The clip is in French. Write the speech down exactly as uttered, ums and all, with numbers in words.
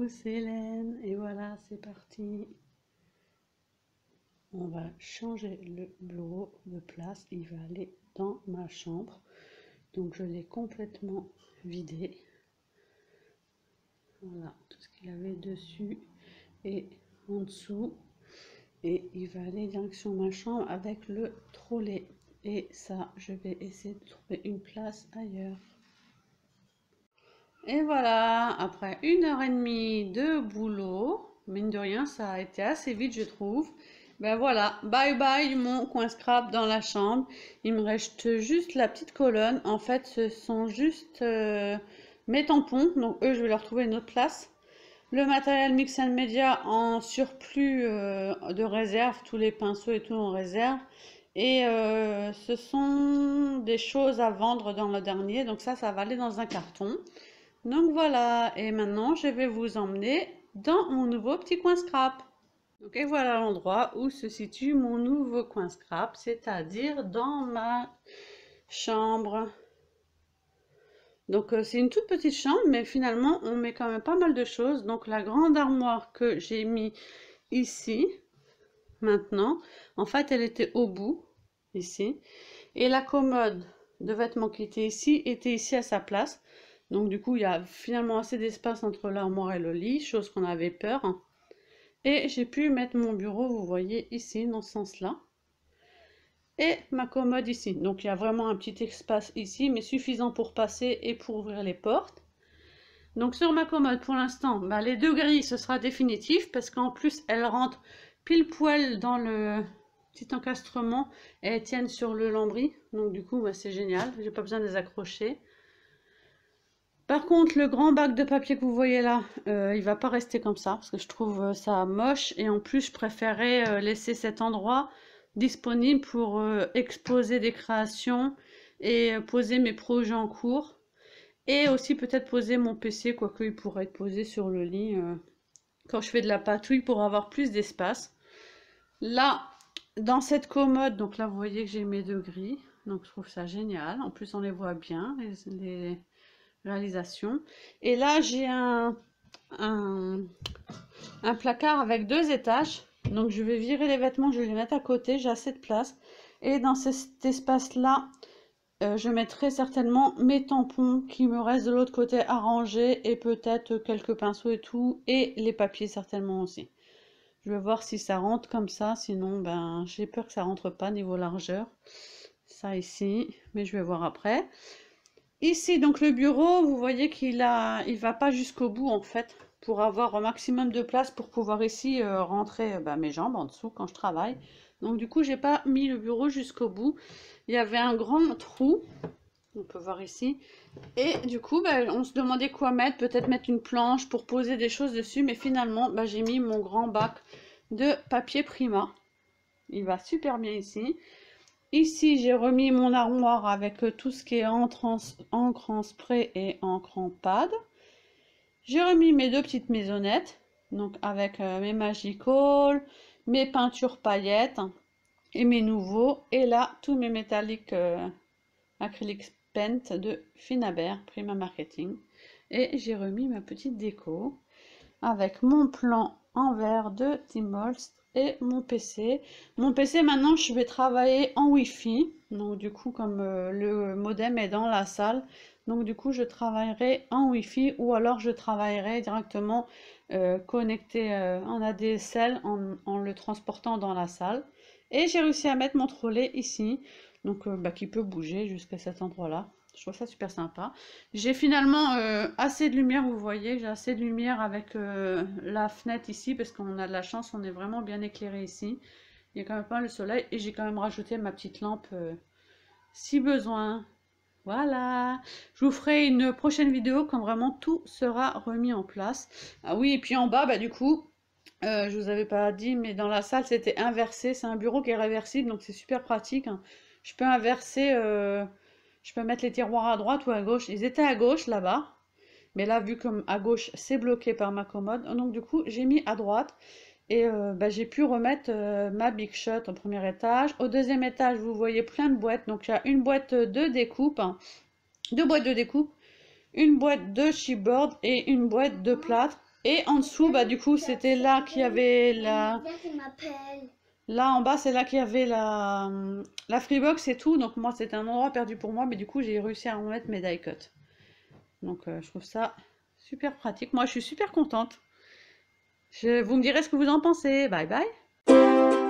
c'est Hélène et voilà, c'est parti. On va changer le bureau de place, il va aller dans ma chambre. Donc je l'ai complètement vidé. Voilà, tout ce qu'il avait dessus et en dessous. Et il va aller direction ma chambre avec le trolley. Et ça, je vais essayer de trouver une place ailleurs. Et voilà, après une heure et demie de boulot, mine de rien, ça a été assez vite, je trouve. Ben voilà, bye bye mon coin scrap dans la chambre. Il me reste juste la petite colonne. En fait, ce sont juste euh, mes tampons. Donc eux, je vais leur trouver une autre place. Le matériel Mix and Media en surplus euh, de réserve, tous les pinceaux et tout en réserve. Et euh, ce sont des choses à vendre dans le dernier. Donc ça, ça va aller dans un carton. Donc voilà, et maintenant je vais vous emmener dans mon nouveau petit coin scrap. Donc et voilà l'endroit où se situe mon nouveau coin scrap, c'est-à-dire dans ma chambre. Donc euh, c'est une toute petite chambre, mais finalement on met quand même pas mal de choses. Donc la grande armoire que j'ai mis ici, maintenant, en fait elle était au bout, ici. Et la commode de vêtements qui était ici, était ici à sa place. Donc du coup, il y a finalement assez d'espace entre l'armoire et le lit, chose qu'on avait peur. Et j'ai pu mettre mon bureau, vous voyez, ici, dans ce sens-là. Et ma commode ici. Donc il y a vraiment un petit espace ici, mais suffisant pour passer et pour ouvrir les portes. Donc sur ma commode, pour l'instant, bah, les deux grilles, ce sera définitif, parce qu'en plus, elles rentrent pile poil dans le petit encastrement et elles tiennent sur le lambris. Donc du coup, bah, c'est génial, j'ai pas besoin de les accrocher. Par contre, le grand bac de papier que vous voyez là, euh, il va pas rester comme ça parce que je trouve ça moche et en plus je préférais euh, laisser cet endroit disponible pour euh, exposer des créations et euh, poser mes projets en cours et aussi peut-être poser mon P C, quoique il pourrait être posé sur le lit euh, quand je fais de la patouille pour avoir plus d'espace. Là, dans cette commode, donc là vous voyez que j'ai mes deux grilles, donc je trouve ça génial. En plus on les voit bien, les, les réalisation. Et là, j'ai un, un, un placard avec deux étages. Donc, je vais virer les vêtements, je vais les mettre à côté. J'ai assez de place. Et dans cet espace-là, euh, je mettrai certainement mes tampons qui me restent de l'autre côté à ranger et peut-être quelques pinceaux et tout. Et les papiers certainement aussi. Je vais voir si ça rentre comme ça. Sinon, ben, j'ai peur que ça rentre pas niveau largeur. Ça ici, mais je vais voir après. Ici, donc le bureau, vous voyez qu'il a, il va pas jusqu'au bout en fait, pour avoir un maximum de place pour pouvoir ici euh, rentrer euh, bah, mes jambes en dessous quand je travaille. Donc du coup, j'ai pas mis le bureau jusqu'au bout. Il y avait un grand trou, on peut voir ici. Et du coup, bah, on se demandait quoi mettre, peut-être mettre une planche pour poser des choses dessus. Mais finalement, bah, j'ai mis mon grand bac de papier Prima. Il va super bien ici. Ici, j'ai remis mon armoire avec tout ce qui est encre en spray et encre en pad. J'ai remis mes deux petites maisonnettes, donc avec euh, mes Magical, mes peintures paillettes et mes nouveaux. Et là, tous mes métalliques euh, acrylic paint de Finabert, Prima Marketing. Et j'ai remis ma petite déco avec mon plan en verre de Tim Holst et mon P C. Mon P C maintenant je vais travailler en Wi-Fi. Donc du coup comme euh, le modem est dans la salle, donc du coup je travaillerai en Wi-Fi ou alors je travaillerai directement euh, connecté euh, en A D S L en, en le transportant dans la salle. Et j'ai réussi à mettre mon trolley ici, donc euh, bah, qui peut bouger jusqu'à cet endroit-là. Je trouve ça super sympa. J'ai finalement euh, assez de lumière, vous voyez, j'ai assez de lumière avec euh, la fenêtre ici, parce qu'on a de la chance, on est vraiment bien éclairé ici. Il y a quand même pas le soleil, et j'ai quand même rajouté ma petite lampe euh, si besoin. Voilà, je vous ferai une prochaine vidéo quand vraiment tout sera remis en place. Ah oui, et puis en bas, bah du coup, euh, je vous avais pas dit, mais dans la salle, c'était inversé. C'est un bureau qui est réversible, donc c'est super pratique. Hein. Je peux inverser... Euh, Je peux mettre les tiroirs à droite ou à gauche. Ils étaient à gauche là-bas. Mais là, vu comme à gauche, c'est bloqué par ma commode. Donc du coup, j'ai mis à droite. Et euh, bah, j'ai pu remettre euh, ma Big Shot au premier étage. Au deuxième étage, vous voyez plein de boîtes. Donc il y a une boîte de découpe. Hein, deux boîtes de découpe. Une boîte de chipboard et une boîte de plâtre. Et en dessous, bah du coup, c'était là qu'il y avait la... Là en bas, c'est là qu'il y avait la, la Freebox et tout. Donc moi, c'était un endroit perdu pour moi. Mais du coup, j'ai réussi à remettre mes die cut. Donc euh, je trouve ça super pratique. Moi, je suis super contente. Je, vous me direz ce que vous en pensez. Bye bye.